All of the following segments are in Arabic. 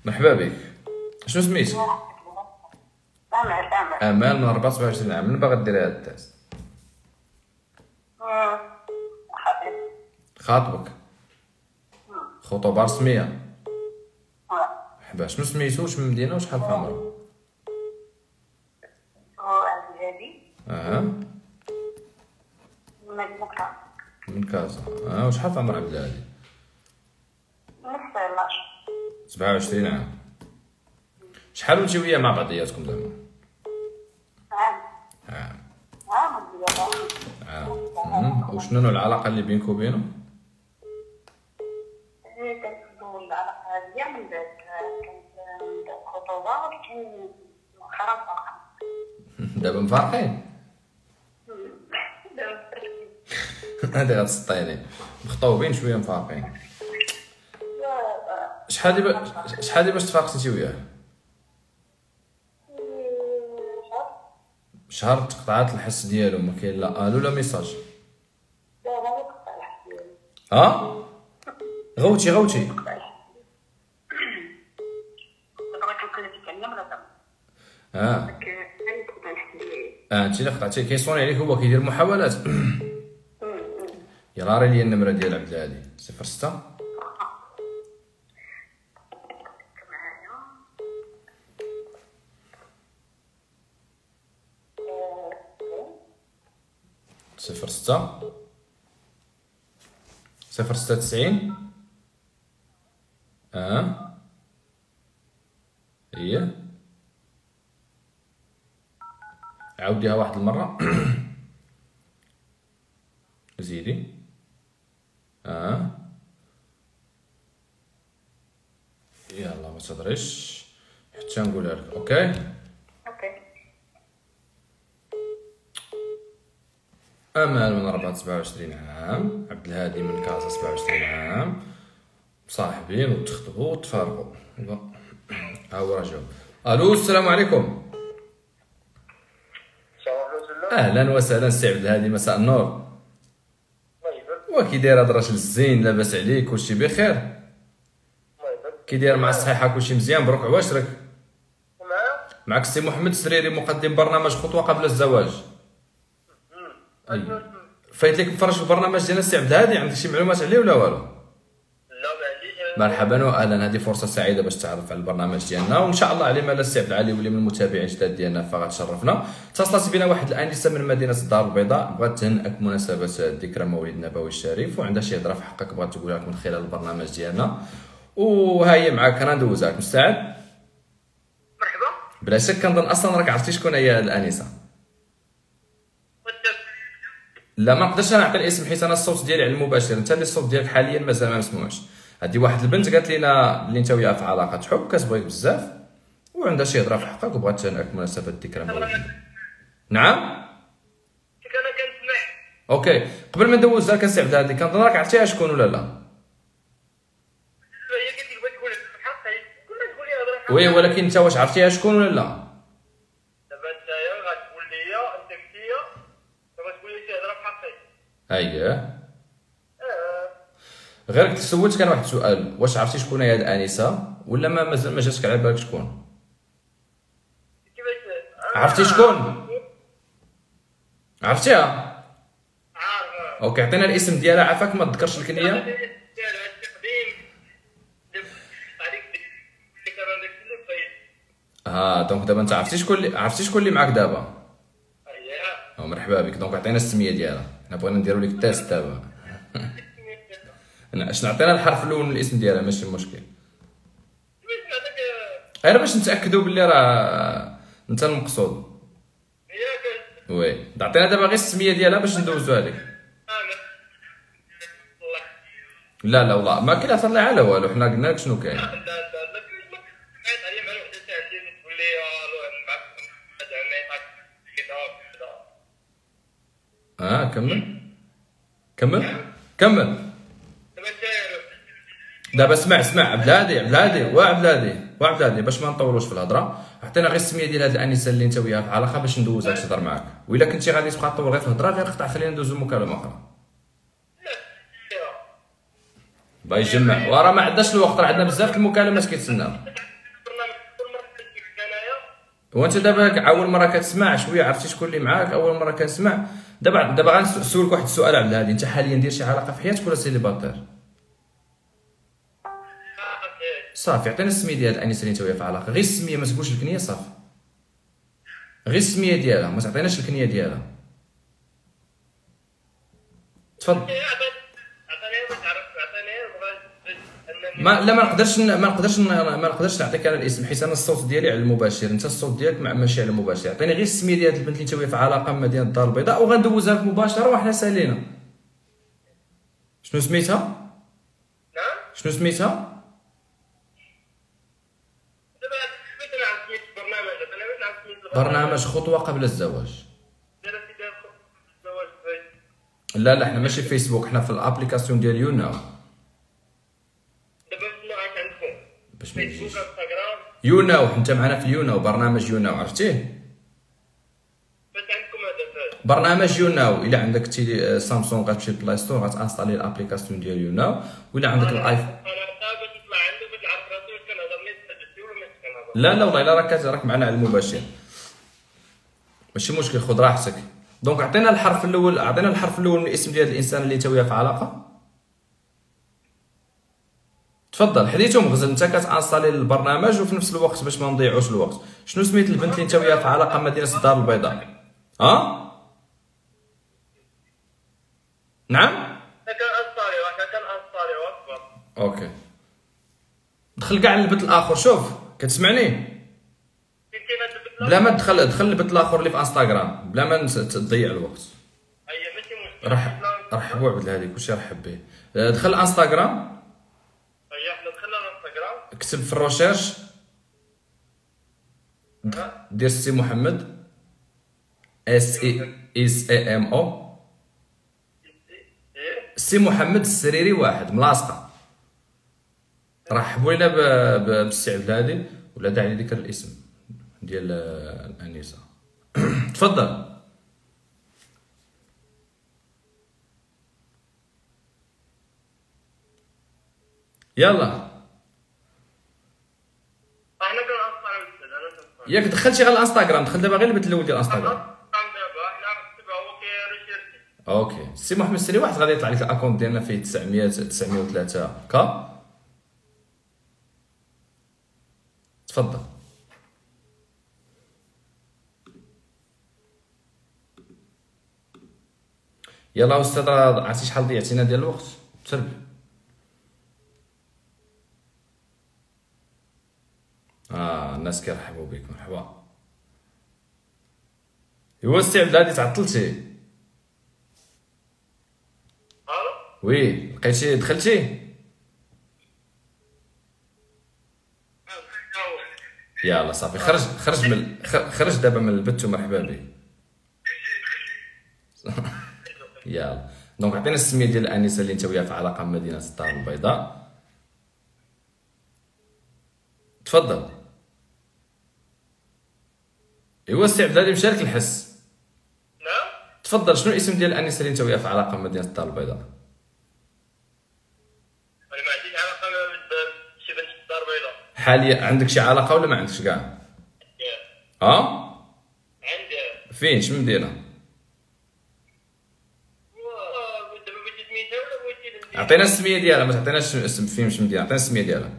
مرحبا بك. شنو سميتك؟ أمل. امال، من 24 عام. من باغا ديري هاد التيست؟ خاطبك؟ خطوبه رسميه؟ مرحبا. شنو سميتو؟ واش من مدينه وشحال في عمرك؟ من كازا. وشحال في عمر عبد الهادي؟ 27 عام. شحال وانتي وياه مع بعضياتكم زعما؟ عام. وشنو نوع العلاقه اللي بينك وبينه؟ دابا مفارقين؟ هادي غتسطيني. مخطوبين شويه مفارقين. شحال دي باش تفارقتي انتي وياه؟ شهر. تقطعات الحس ديالو ما كاين لا الو لا ميساج؟ غوتي انت اللي قطعتي. كيصوني عليك هو كيدير محاولات. يلا راه لي النمره ديال عبد الهادي 06 06 096 هي عاوديها واحد المره. زيدي. يلا ما تهضريش حتى نقولها لك. اوكي امال من 27 عام، عبد الهادي من كازا 27 عام، مصاحبين وتخطبوا وتفارقوا. ها هو راه جاوب. الو السلام عليكم. اهلا وسهلا سي عبد الهادي، مساء النور. واكي داير هاد الراجل الزين؟ لاباس عليك؟ كلشي بخير؟ كي داير مع الصحيحه؟ كلشي مزيان؟ مبروك عواشرك. معك السي محمد السريري، مقدم برنامج خطوه قبل الزواج. فايت لك مفرج البرنامج ديالنا السي عبد الهادي؟ عندك شي معلومات عليه ولا والو؟ لا ما عنديش. مرحبا واهلا. هذه فرصه سعيده باش تعرف على البرنامج ديالنا، وان شاء الله على مال السي عبد العالي واللي من المتابعين الجداد ديالنا فغتشرفنا. اتصلت بنا واحد الانسه من مدينه الدار البيضاء، بغات تهنئك بمناسبه ذكرى مولد النبوي الشريف، وعندها شي هضره في حقك بغات تقولها لك من خلال البرنامج ديالنا، وها هي معاك. انا ندوزها لك. مستعد؟ مرحبا. بلا شك كنظن اصلا راك عرفتي شكون هي الانسه. لا ما نقدرش نعطي الاسم حيت انا الصوت ديالي على المباشر، انت اللي الصوت ديالك حاليا مازال ما مسموعش. هذه واحد البنت قالت لينا بلي انت وياها في علاقه حب، كتبغيك بزاف وعندها شي هضره في حقك وبغات تهنئك بمناسبه الذكرى مولد. نعم انا كنسمع. اوكي. قبل ما ندوز لك السي عبد الهادي، كنظن راك عرفتيها شكون ولا لا؟ هي قالت لك بغيت تقول لك الحق، كنا تقول لي هضره. وي ولكن انت واش عرفتيها شكون ولا لا؟ دابا نتايا غتقول لي انت كنتيا دابا تقول لي شي هضره في حقي. اييه. غير كنت سولتك انا واحد السؤال، واش عرفتي شكون هي هاد الانسه ولا مازال ما جاتك على بالك شكون؟ كيفاش عرفتي شكون؟ عرفتيها؟ عارف. اوكي عطينا الاسم ديالها. عافاك ما تذكرش الكنيه؟ دونك دابا انت عرفتي شكون اللي معاك دابا؟ مرحبا بك. دونك عطينا السميه ديالها، حنا بغينا نديرو لك التيست دابا. اش نعطينا الحرف الاول من الاسم ديالها ماشي مشكل، غير باش نتاكدوا باللي راه انت المقصود. وي عطينا دابا غير السميه ديالها باش ندوزوها لك. لا والله ما كاين هضر على والو، حنا قلنا لك شنو كاين. كمل. دابا اسمع عبد الهادي باش ما نطولوش في الهضره، عطينا غير السميه ديال هاد الانسه اللي انت وياها في علاقه باش ندوزها تهضر معاك، وإلا كنتي غادي تبقى تطول غير في الهضره غير قطع، خلينا ندوزو مكالمه اخرى. باغي يجمع وراه ما عندناش الوقت، راه عندنا بزاف د المكالمات كيتسناو. وانت دابا اول مره كتسمع شويه، عرفتي شكون اللي معاك اول مره كنسمع. دابا غنسولك واحد السؤال على هادي، انت حاليا داير شي علاقه في حياتك ولا سيليباتير؟ صافي عطينا السميه ديال الانسه اللي انت وياها في علاقه، غير السميه ما تقولش الكنيه صافي، غير السميه ديالها ما تعطيناش الكنيه ديالها. تفضل. لا ما نقدرش نعطيك انا الاسم حيت انا الصوت ديالي على المباشر، انت الصوت ديالك ماشي على المباشر. عطيني غير السميه ديال البنت اللي انت وياها في علاقه من مدينه الدار البيضاء وغندوزها لك مباشره وحنا سالينا. شنو سميتها؟ نعم. شنو سميتها؟ برنامج خطوه قبل الزواج. لا حنا ماشي في فيسبوك، حنا في الابليكاسيون ديال يوناو. باش ما يجيش يوناو، انت معنا في يوناو، برنامج يوناو عرفتيه؟ باش عندكم هذا برنامج يوناو. الا عندك تيلي سامسونج غتمشي للبلاي ستور غتانستالي الابليكاسيون ديال يوناو، ولا عندك الايفون. لا والله الا راك معنا على المباشر ماشي مشكل، خذ راحتك. دونك عطينا الحرف الاول من الاسم ديال الانسان اللي انت وياه في علاقه. تفضل حديثهم غزل، انت كتانستالي البرنامج وفي نفس الوقت باش ما نضيعوش الوقت. شنو سميت البنت اللي انت وياها في علاقه مدينه الدار البيضاء؟ نعم. اوكي دخل كاع البنت الاخر. شوف كتسمعني؟ بلا ما دخل البنت الاخر اللي في انستغرام بلا ما تضيع الوقت. رحبوا عبد الهادي كلشي رحب به. دخل انستغرام، اكتب في الروشيرش دير سي محمد SESAMO سي محمد السريري واحد ملاصقه. رحبوا لنا بالسي عبد الهادي ولا داعي لذكر الاسم ديال الانسه. تفضل. يلا ياك دخلتي غير الانستغرام، دخل دابا غير البنت الاول ديال الانستغرام. اوكي سي محمد السري واحد غادي يطلع لك الاكونت ديالنا فيه 903 كا. تفضل. يلا استاذ عرفتي شحال ضيعتينا ديال الوقت؟ تسربي. الناس كيرحبوا بك، مرحبا. ايوا السي عبد الهادي تعطلتي. وي لقيتي دخلتي؟ يلا صافي خرج دابا من البث ومرحبا بك. يلا دونك عطينا السميه ديال الانسه اللي انت وياها في علاقه مدينه الدار البيضاء. تفضل. ايوا السي عبد الهادي مشى لك الحس. نعم. تفضل شنو الاسم ديال الانسه اللي انت وياها في علاقه مدينه الدار البيضاء؟ انا ما عنديش علاقه بشي بنت في الدار البيضاء حاليا. عندك شي علاقه ولا ما عندكش كاع؟ عندي. فين شنو مدينه؟ عطينا السميه ديالها، ما تعطيناش اسم فين مش مدينه، عطينا السميه ديالها.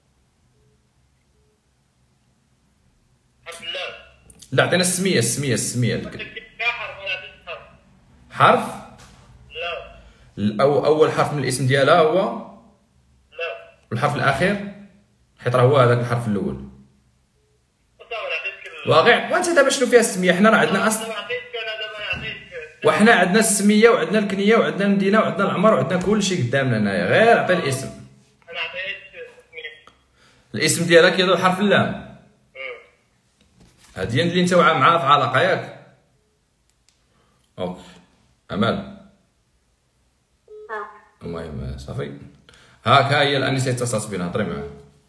حرف اللام. لا عطينا السميه حرف. لا. اول حرف من الاسم ديالها هو. لا. والحرف الاخير حيت راه هو هذاك الحرف الاول. واقع. وانت دابا شنو فيها السميه؟ حنا راه عندنا وحنا عندنا السميه وعندنا الكنيه وعندنا المدينه وعندنا العمر وعندنا كلشي قدامنا هنايا، غير عطي الاسم. انا عطيت الاسم ديالك يدو حرف اللام. هادي اللي انت معاها في علاقه ياك؟ اوكي امال. المهم صافي. ها هي الانسه اتصلت بنا، هضري معاها.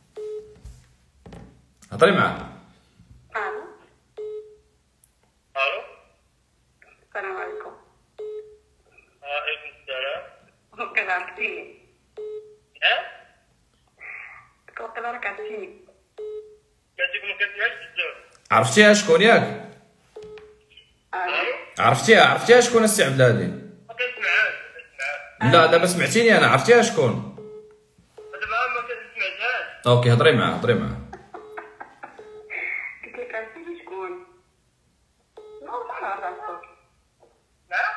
الو. السلام عليكم. وعليكم السلام. كيف عرفتيني؟ كنت راك عرفتيني. كاتب ما كتسمعش بزاف. عرفتيها شكون ياك؟ عرفتيها شكون السي عبد الهادي؟ ما كنسمعهاش. لا دابا سمعتيني انا، عرفتيها شكون؟ دابا ما كنسمعهاش. اوكي هضري معاه. قلت لك عرفتي شكون؟ والله ما عرفتو. نعم.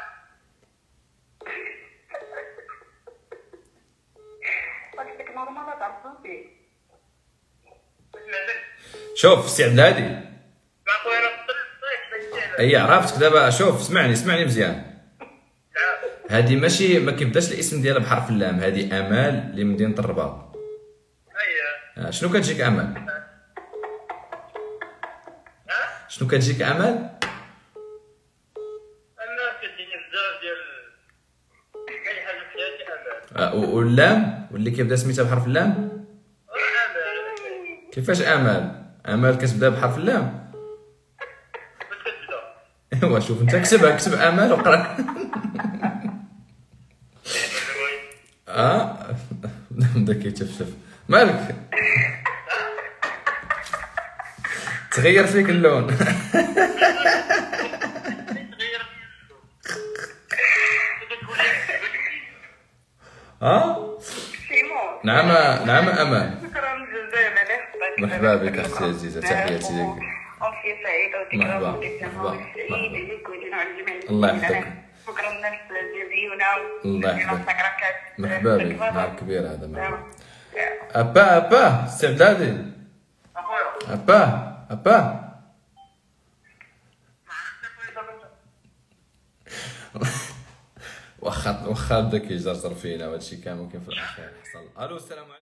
قلت لك نورمال ما تعرفوش. سمعتك. شوف السي عبد الهادي، مع خويا انا في الطريق داكشي. اي عرفتك دابا. شوف اسمعني مزيان. نعم. هادي ماشي، ما كيبداش الاسم ديالها بحرف اللام، هادي امال اللي من مدينه الرباط. اييه. شنو كتجيك امال؟ شنو كتجيك امال؟ انا كتجيني بزاف ديال اي حاجه في حياتي امال. واللام واللي كيبدا سميتها بحرف اللام؟ امال. كيفاش امال؟ امال كتبدا بحرف اللام؟ باش كتبدا. ايوا شوف انت كتب امال وقرا. بدا كيتشفشف مالك. تغير فيك اللون. سيمون. نعم امال. شكرا جزيلا لك. مرحبا بك اختي عزيزه، تحياتي لك. أمسية سعيدة وذكرى مرحبا، مدينة مرحبا، سعيد مرحبا. لك ولنا الجميع. الله يحفظك. شكرا الناس ديال ديونا. الله يحفظك. مرحبا بك، نهار كبير هذا. مرحبا. مرحبا. ابا السي عبد الهادي. اخويا. ابا واخا بدا كيجرجر فينا وهادشي كامل، ممكن في الاخير حصل. الو السلام عليكم.